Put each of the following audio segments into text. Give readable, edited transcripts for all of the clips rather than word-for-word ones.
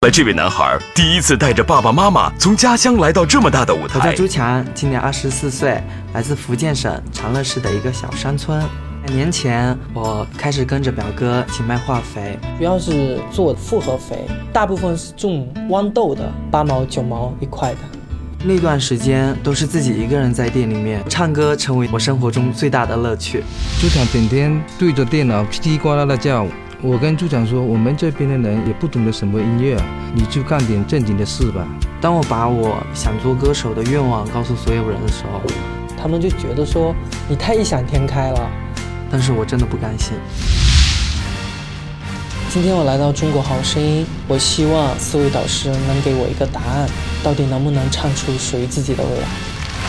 这位男孩第一次带着爸爸妈妈从家乡来到这么大的舞台。 我叫朱强，今年24岁，来自福建省长乐市的一个小山村。2年前，我开始跟着表哥一起卖化肥， 主要是做复合肥，大部分是种豌豆的，8毛9毛1块的。 那段时间都是自己一个人在店里面唱歌，成为我生活中最大的乐趣。 朱强整天对着电脑叽里呱啦的叫。我跟朱强说，我们这边的人也不懂得什么音乐啊，你就干点正经的事吧。 当我把我想做歌手的愿望告诉所有人的时候， 他们就觉得说你太异想天开了， 但是我真的不甘心。 今天我来到中国好声音，我希望4位导师能给我一个答案，到底能不能唱出属于自己的未来。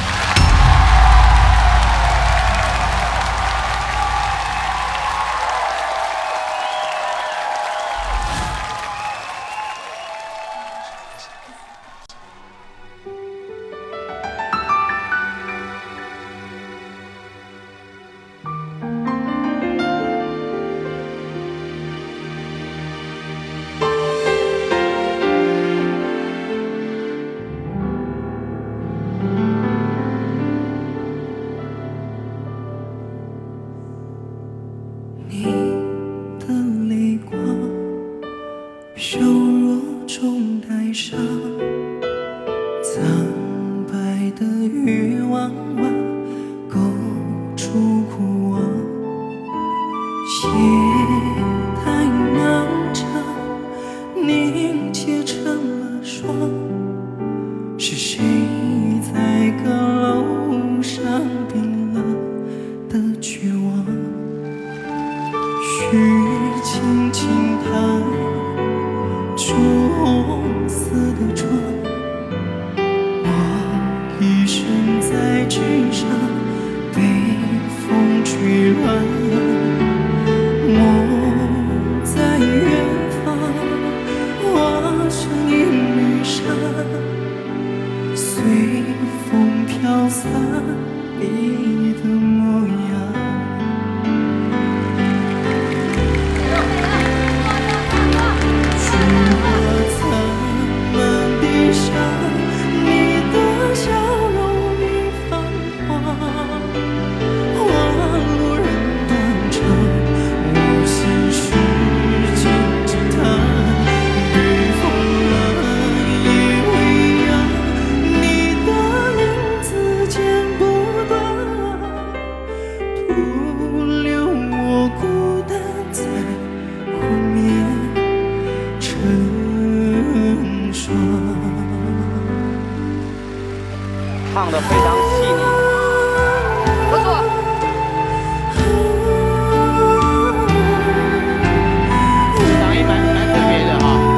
瘦弱中带伤，苍白的欲望勾出苦望，夜太漫长，凝结成了霜。是谁在阁楼上冰冷的绝望？虚轻轻弹朱红色的妆，我一身在纸上被风吹乱，梦在远方，化成一缕纱，随风飘散你的模样。 唱得非常细腻，不错。嗓音蛮特别的哈。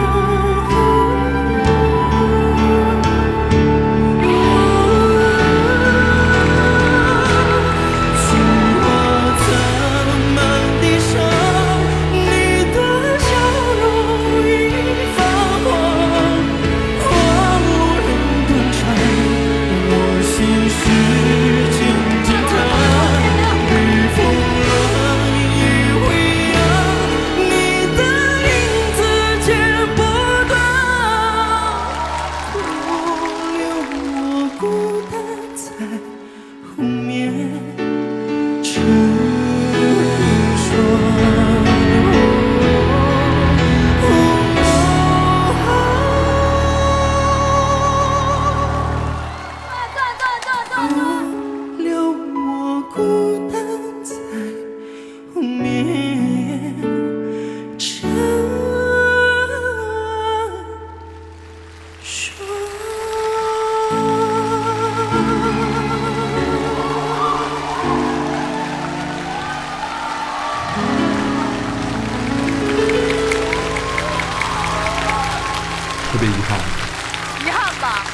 特别遗憾， 遗憾吧。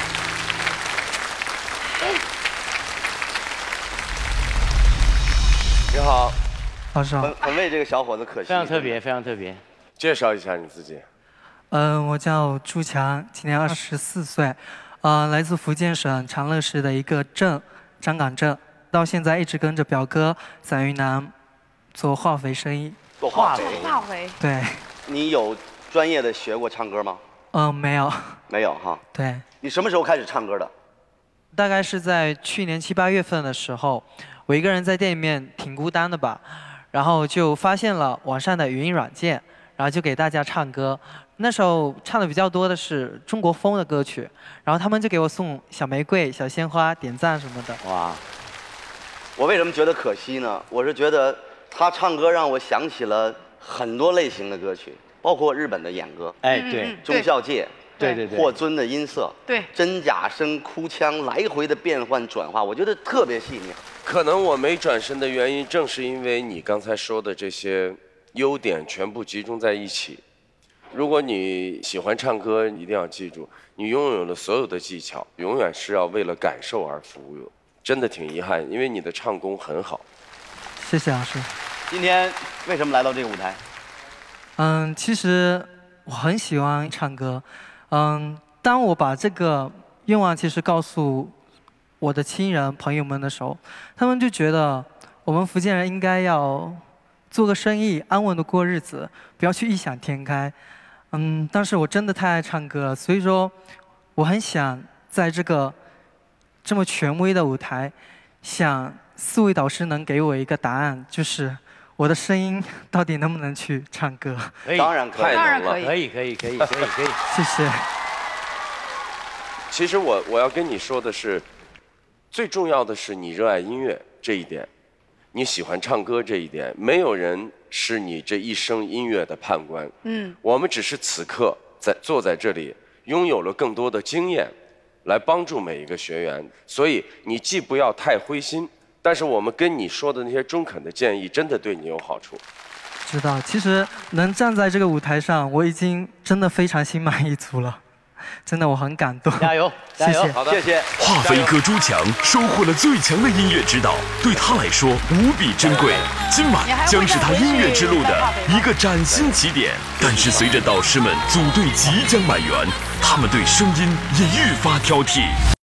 你好， 老师好。 很为这个小伙子可惜。 非常特别，非常特别。 介绍一下你自己。 我叫朱强，今年24岁，来自福建省长乐市的一个镇，张岗镇。到现在一直跟着表哥在云南做化肥生意。 做化肥。 化肥。 对。 你有专业的学过唱歌吗？ 没有。 没有哈。 对。 你什么时候开始唱歌的？ 大概是在去年7、8月份的时候，我一个人在店里面挺孤单的吧，然后就发现了网上的语音软件，然后就给大家唱歌。那时候唱的比较多的是中国风的歌曲，然后他们就给我送小玫瑰、小鲜花、点赞什么的。 哇！我为什么觉得可惜呢？我是觉得他唱歌让我想起了很多类型的歌曲，包括日本的演歌， 哎，对， 中孝介。 对， 霍尊的音色， 对， 真假声、哭腔来回的变换转化，我觉得特别细腻。 可能我没转身的原因，正是因为你刚才说的这些优点全部集中在一起。如果你喜欢唱歌，一定要记住，你拥有了所有的技巧，永远是要为了感受而服务。真的挺遗憾，因为你的唱功很好。 谢谢老师。 今天为什么来到这个舞台？ 其实我很喜欢唱歌。当我把这个愿望其实告诉我的亲人朋友们的时候，他们就觉得我们福建人应该要做个生意，安稳的过日子，不要去异想天开。但是我真的太爱唱歌了，所以说我很想在这个这么权威的舞台，想4位导师能给我一个答案，就是我的声音到底能不能去唱歌？ 当然可以， 当然可以， 可以。 谢谢。 其实我要跟你说的是，最重要的是你热爱音乐这一点，你喜欢唱歌这一点，没有人是你这一生音乐的判官。我们只是此刻坐在这里，拥有了更多的经验，来帮助每一个学员。所以你既不要太灰心。但是我们跟你说的那些中肯的建议，真的对你有好处。 知道，其实能站在这个舞台上，我已经真的非常心满意足了，真的我很感动。 加油， 谢谢， 好的， 谢谢。 华妃哥朱强收获了最强的音乐指导，对他来说无比珍贵。今晚将是他音乐之路的一个崭新起点。但是随着导师们组队即将满员，他们对声音也愈发挑剔。